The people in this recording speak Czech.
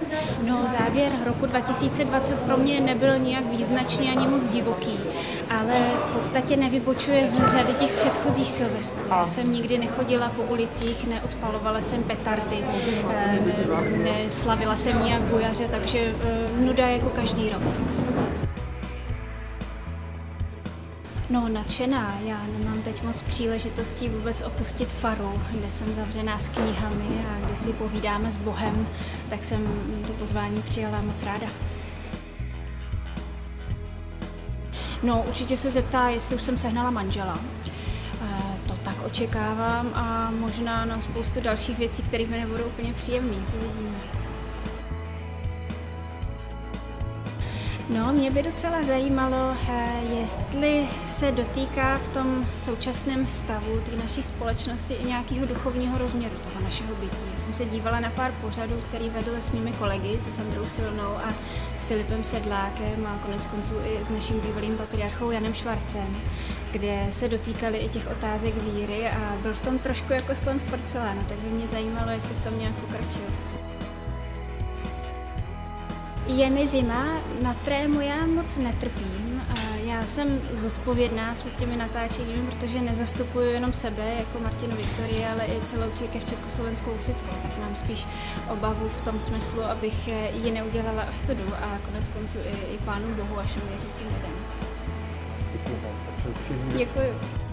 No, závěr roku 2020 pro mě nebyl nějak význačný ani moc divoký, ale v podstatě nevybočuje z řady těch předchozích Silvestrů. Já jsem nikdy nechodila po ulicích, neodpalovala jsem petardy, neslavila jsem nějak bujaře, takže nuda jako každý rok. No, nadšená. Já nemám teď moc příležitostí vůbec opustit faru, kde jsem zavřená s knihami a kde si povídáme s Bohem, tak jsem to pozvání přijala moc ráda. No, určitě se zeptá, jestli už jsem sehnala manžela. To tak očekávám a možná na spoustu dalších věcí, které mi nebudou úplně příjemné. Uvidíme. No, mě by docela zajímalo, jestli se dotýká v tom současném stavu té naší společnosti i nějakého duchovního rozměru toho našeho bytí. Já jsem se dívala na pár pořadů, který vedl s mými kolegy, se Sandrou Silnou a s Filipem Sedlákem a konec konců i s naším bývalým patriarchou Janem Švarcem, kde se dotýkali i těch otázek víry a byl v tom trošku jako slon v porcelánu, tak by mě zajímalo, jestli v tom nějak pokračuje. Je mi zima, na trému já moc netrpím. Já jsem zodpovědná před těmi natáčeními, protože nezastupuju jenom sebe jako Martinu Viktorii, ale i celou církev československou husitskou. Tak mám spíš obavu v tom smyslu, abych ji neudělala ostudu a konec konců i Pánu Bohu a všem věřícím lidem. Děkuji. Děkuji.